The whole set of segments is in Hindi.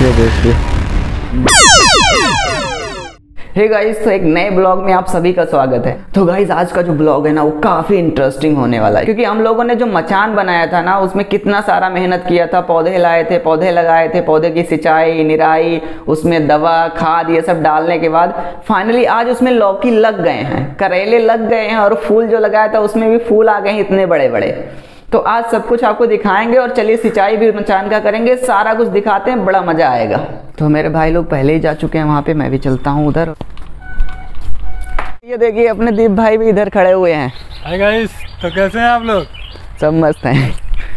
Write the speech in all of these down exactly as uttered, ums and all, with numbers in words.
ये देखिए। हे गाइस, तो एक नए ब्लॉग में आप सभी का स्वागत है। तो गाइस, आज का जो ब्लॉग है ना वो काफ़ी इंटरेस्टिंग होने वाला है, क्योंकि हम लोगों ने जो मचान बनाया था ना उसमें कितना सारा मेहनत किया था। पौधे लाए थे, पौधे लगाए थे, पौधे की सिंचाई, निराई, उसमें दवा, खाद, ये सब डालने के बाद फाइनली आज उसमें लौकी लग गए हैं, करेले लग गए हैं, और फूल जो लगाया था उसमें भी फूल आ गए हैं इतने बड़े बड़े। तो आज सब कुछ आपको दिखाएंगे, और चलिए सिंचाई भी मचान का करेंगे, सारा कुछ दिखाते हैं, बड़ा मजा आएगा। तो मेरे भाई लोग पहले ही जा चुके हैं वहाँ पे, मैं भी चलता हूँ उधर। ये देखिए अपने दीप भाई भी इधर खड़े हुए हैं। हाय गाइस, तो कैसे हैं आप लोग? सब मस्त हैं।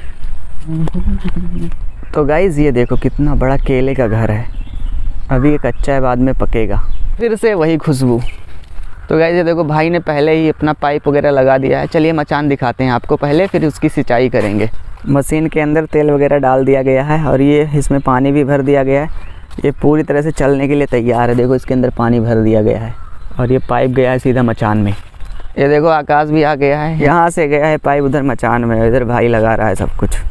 तो गाइस ये देखो कितना बड़ा केले का घर है, अभी ये कच्चा है, बाद में पकेगा। फिर से वही खुशबू। तो गाइस ये देखो भाई ने पहले ही अपना पाइप वगैरह लगा दिया है। चलिए मचान दिखाते हैं आपको पहले, फिर उसकी सिंचाई करेंगे। मशीन के अंदर तेल वगैरह डाल दिया गया है, और ये इसमें पानी भी भर दिया गया है। ये पूरी तरह से चलने के लिए तैयार है। देखो इसके अंदर पानी भर दिया गया है, और ये पाइप गया है सीधा मचान में। ये देखो आकाश भी आ गया है, यहाँ से गया है पाइप उधर मचान में, इधर भाई लगा रहा है सब कुछ।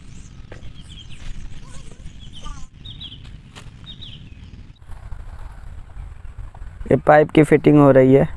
ये पाइप की फिटिंग हो रही है।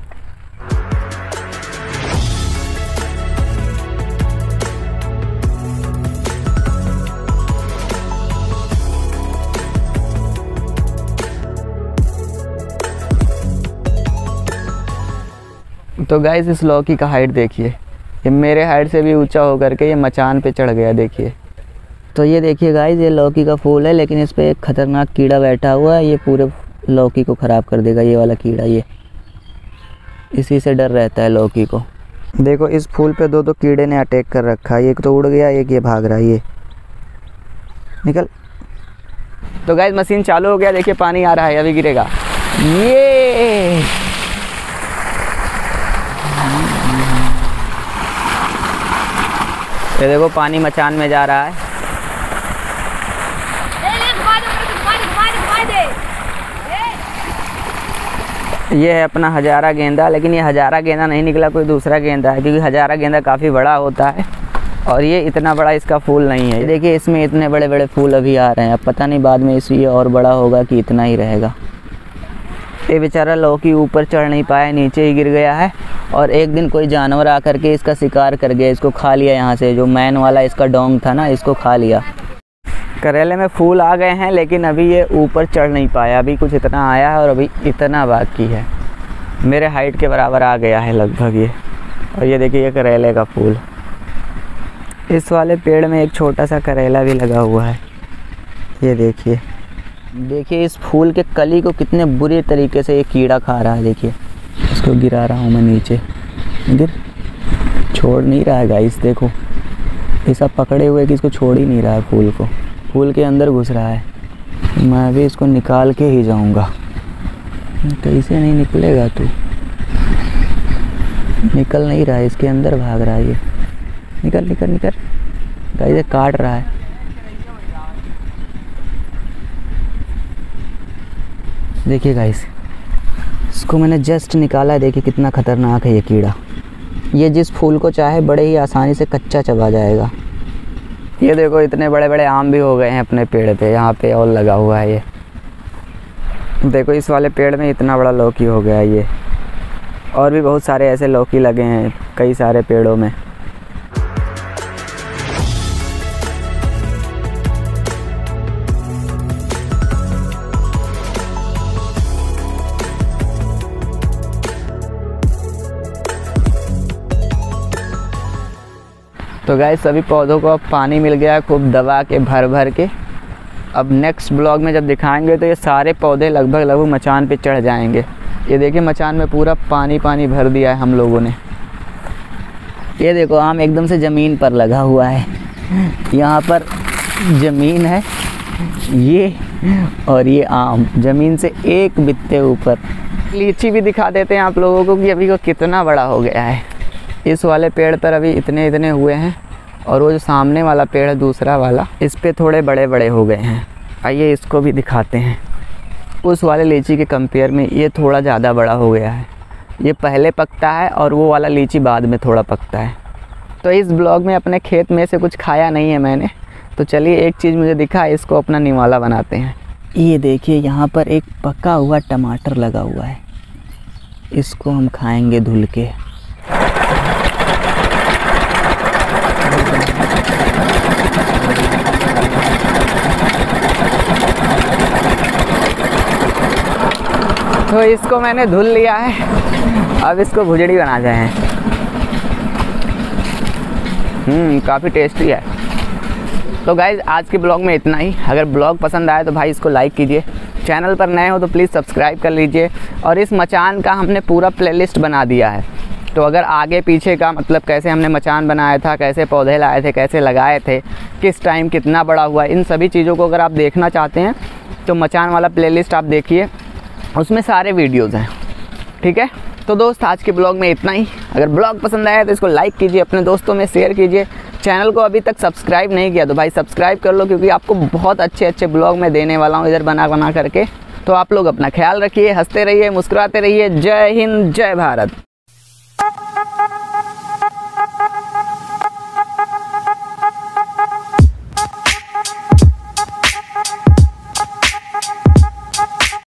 तो गाइस इस लौकी का हाइट देखिए, ये मेरे हाइट से भी ऊंचा होकर के ये मचान पे चढ़ गया, देखिए। तो ये देखिए गाइस, ये लौकी का फूल है, लेकिन इस पे एक खतरनाक कीड़ा बैठा हुआ है। ये पूरे लौकी को ख़राब कर देगा, ये वाला कीड़ा। ये इसी से डर रहता है लौकी को। देखो इस फूल पे दो दो कीड़े ने अटैक कर रखा है, एक तो उड़ गया, एक ये भाग रहा है। ये निकल। तो गाइस मशीन चालू हो गया, देखिए पानी आ रहा है, अभी गिरेगा। ये ये देखो पानी मचान में जा रहा है। ये है अपना हजारा गेंदा, लेकिन ये हजारा गेंदा नहीं निकला, कोई दूसरा गेंदा है, क्योंकि हजारा गेंदा काफ़ी बड़ा होता है, और ये इतना बड़ा इसका फूल नहीं है। देखिए इसमें इतने बड़े बड़े फूल अभी आ रहे हैं, अब पता नहीं बाद में इसी और बड़ा होगा कि इतना ही रहेगा। ये बेचारा लौकी ऊपर चढ़ नहीं पाया, नीचे ही गिर गया है, और एक दिन कोई जानवर आकर के इसका शिकार कर गया, इसको खा लिया। यहाँ से जो मैन वाला इसका डोंग था ना, इसको खा लिया। करेले में फूल आ गए हैं, लेकिन अभी ये ऊपर चढ़ नहीं पाया, अभी कुछ इतना आया है और अभी इतना बाकी है। मेरे हाइट के बराबर आ गया है लगभग ये। और ये देखिए ये करेले का फूल। इस वाले पेड़ में एक छोटा सा करेला भी लगा हुआ है, ये देखिए। देखिए इस फूल के कली को कितने बुरे तरीके से ये कीड़ा खा रहा है। देखिए इसको गिरा रहा हूँ मैं नीचे, गिर छोड़ नहीं रहा है गाइस। देखो ये सब पकड़े हुए कि इसको छोड़ ही नहीं रहा है, फूल को। फूल के अंदर घुस रहा है। मैं भी इसको निकाल के ही जाऊँगा। कैसे नहीं निकलेगा तू? निकल नहीं रहा है, इसके अंदर भाग रहा है ये। निकल निकल निकल। गाइस ये काट रहा है। देखिए गाइस, इसको मैंने जस्ट निकाला है। देखिए कितना खतरनाक है ये कीड़ा। ये जिस फूल को चाहे बड़े ही आसानी से कच्चा चबा जाएगा। ये देखो इतने बड़े बड़े आम भी हो गए हैं अपने पेड़ पे, यहाँ पे और लगा हुआ है ये। देखो इस वाले पेड़ में इतना बड़ा लौकी हो गया है ये, और भी बहुत सारे ऐसे लौकी लगे हैं कई सारे पेड़ों में। तो गाइस सभी पौधों को अब पानी मिल गया है खूब दबा के, भर भर के। अब नेक्स्ट ब्लॉग में जब दिखाएंगे तो ये सारे पौधे लगभग लगभग मचान पे चढ़ जाएंगे। ये देखिए मचान में पूरा पानी पानी भर दिया है हम लोगों ने। ये देखो आम एकदम से ज़मीन पर लगा हुआ है। यहाँ पर ज़मीन है ये, और ये आम ज़मीन से एक बित्ते ऊपर। लीची भी दिखा देते हैं आप लोगों को कि अभी वो कितना बड़ा हो गया है। इस वाले पेड़ पर अभी इतने इतने हुए हैं, और वो जो सामने वाला पेड़ है दूसरा वाला, इस पे थोड़े बड़े बड़े हो गए हैं। आइए इसको भी दिखाते हैं। उस वाले लीची के कंपेयर में ये थोड़ा ज़्यादा बड़ा हो गया है। ये पहले पकता है और वो वाला लीची बाद में थोड़ा पकता है। तो इस ब्लॉग में अपने खेत में से कुछ खाया नहीं है मैंने, तो चलिए एक चीज़ मुझे दिखा, इसको अपना निवाला बनाते हैं। ये देखिए यहाँ पर एक पका हुआ टमाटर लगा हुआ है, इसको हम खाएंगे धुल के। तो इसको मैंने धुल लिया है, अब इसको भुजड़ी बनाते हैं। हम्म काफ़ी टेस्टी है। तो गाइज़ आज के ब्लॉग में इतना ही। अगर ब्लॉग पसंद आए तो भाई इसको लाइक कीजिए, चैनल पर नए हो तो प्लीज़ सब्सक्राइब कर लीजिए। और इस मचान का हमने पूरा प्लेलिस्ट बना दिया है, तो अगर आगे पीछे का मतलब कैसे हमने मचान बनाया था, कैसे पौधे लाए थे, कैसे लगाए थे, किस टाइम कितना बड़ा हुआ, इन सभी चीज़ों को अगर आप देखना चाहते हैं तो मचान वाला प्लेलिस्ट आप देखिए, उसमें सारे वीडियोज़ हैं। ठीक है, तो दोस्त आज के ब्लॉग में इतना ही। अगर ब्लॉग पसंद आया तो इसको लाइक कीजिए, अपने दोस्तों में शेयर कीजिए। चैनल को अभी तक सब्सक्राइब नहीं किया तो भाई सब्सक्राइब कर लो, क्योंकि आपको बहुत अच्छे अच्छे ब्लॉग मैं देने वाला हूँ इधर बना बना करके। तो आप लोग अपना ख्याल रखिए, हंसते रहिए, मुस्कुराते रहिए। जय हिंद, जय भारत।